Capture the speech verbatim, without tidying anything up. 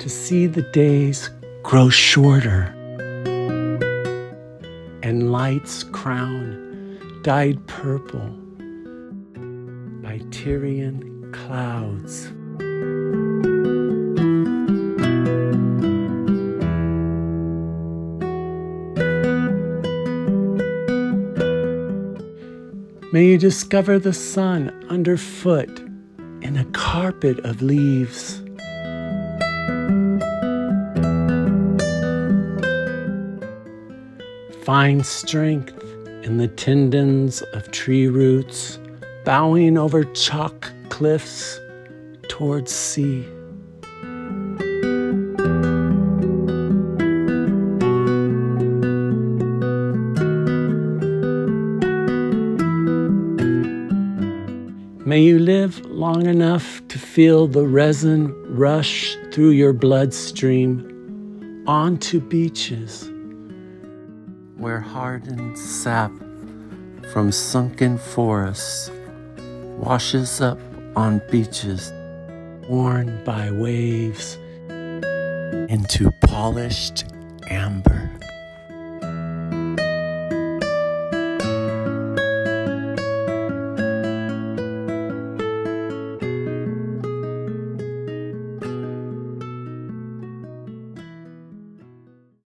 to see the days grow shorter and light's crown dyed purple by Tyrian clouds. May you discover the sun underfoot in a carpet of leaves. Find strength in the tendons of tree roots, bowing over chalk cliffs towards sea. May you live long enough to feel the resin rush through your bloodstream onto beaches where hardened sap from sunken forests washes up on beaches worn by waves into polished amber.